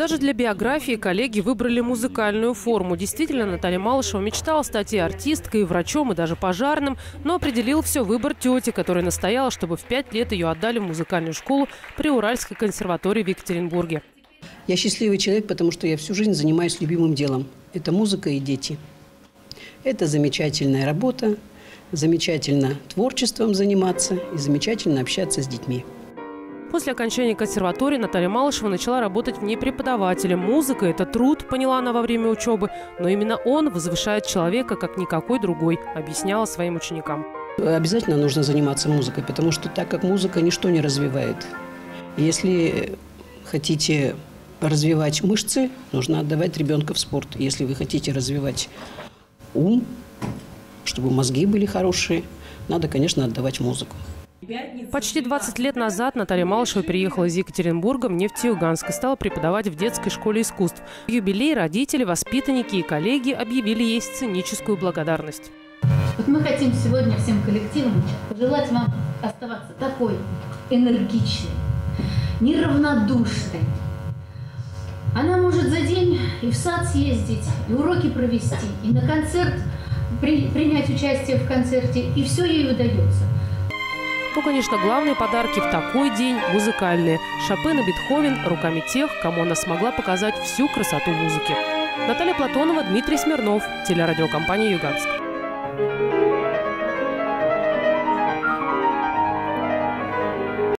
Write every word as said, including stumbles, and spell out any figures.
Даже для биографии коллеги выбрали музыкальную форму. Действительно, Наталья Малышева мечтала стать и артисткой, и врачом, и даже пожарным. Но определил все выбор тети, которая настояла, чтобы в пять лет ее отдали в музыкальную школу при Уральской консерватории в Екатеринбурге. Я счастливый человек, потому что я всю жизнь занимаюсь любимым делом. Это музыка и дети. Это замечательная работа, замечательно творчеством заниматься и замечательно общаться с детьми. После окончания консерватории Наталья Малышева начала работать в ней преподавателем. Музыка – это труд, поняла она во время учебы, но именно он возвышает человека, как никакой другой, объясняла своим ученикам. Обязательно нужно заниматься музыкой, потому что так как музыка ничто не развивает. Если хотите развивать мышцы, нужно отдавать ребенка в спорт. Если вы хотите развивать ум, чтобы мозги были хорошие, надо, конечно, отдавать музыку. Почти двадцать лет назад Наталья Малышева переехала из Екатеринбурга в Нефтеюганск и стала преподавать в детской школе искусств. В юбилей родители, воспитанники и коллеги объявили ей сценическую благодарность. Вот мы хотим сегодня всем коллективом пожелать вам оставаться такой энергичной, неравнодушной. Она может за день и в сад съездить, и уроки провести, и на концерт при, принять участие в концерте, и все ей удается. Ну, конечно, главные подарки в такой день – музыкальные. Шопен и Бетховен руками тех, кому она смогла показать всю красоту музыки. Наталья Платонова, Дмитрий Смирнов, телерадиокомпания «Юганск».